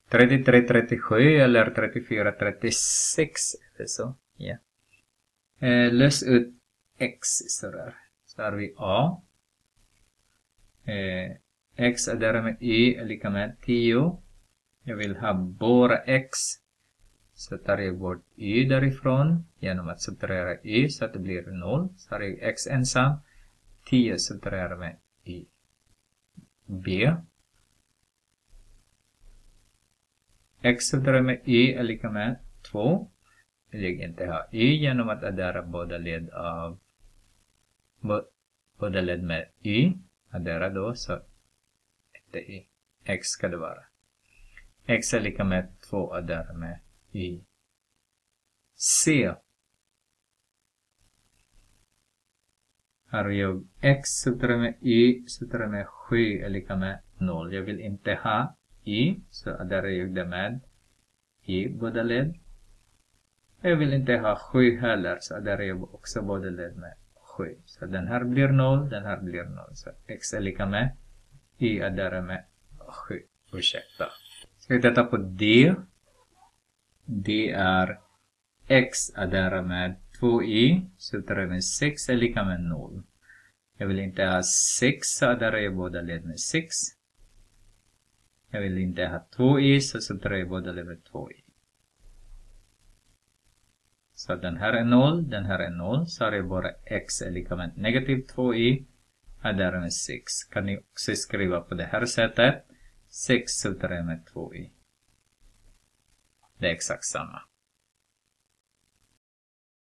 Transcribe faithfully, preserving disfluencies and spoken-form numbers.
trettiotre trettiosju eller trettiofyra trettiosex. Är det så? Ja. Eh, lös ut x sådär. Så har vi a. Eh, x adderar med y är lika med tio. Jag vill ha bara x. Så tar jag bort y därifrån genom att subtrahera y så att det blir noll. Så har jag x ensam. tio subtraherar med y. B. X subtraherar med y är lika med två. Jag vill inte ha y genom att addera båda led av båda led med y. Addera då så inte y. X ska det vara. X är lika med två addera med y. C. Här har jag x subtraherar med y subtraherar med sju är lika med noll. Jag vill inte ha y så adderar jag det med y båda led. Jag vill inte ha sju heller så adderar jag också båda led med sju. Så den här blir noll, den här blir noll. Så x är lika med y adderar med sju. Ursäkta. Ska vi titta på D. D är x adderar med två y subtraherar med sex är lika med noll. Jag vill inte ha sex så adderar jag båda led med sex. Jag vill inte ha två y så subtraherar jag båda led med två y. Så den här är noll, den här är noll. Så har jag bara x är lika med negativ två y adderar med sex. Kan ni också skriva på det här sättet. sex subtraherar med två y. Det är exakt samma.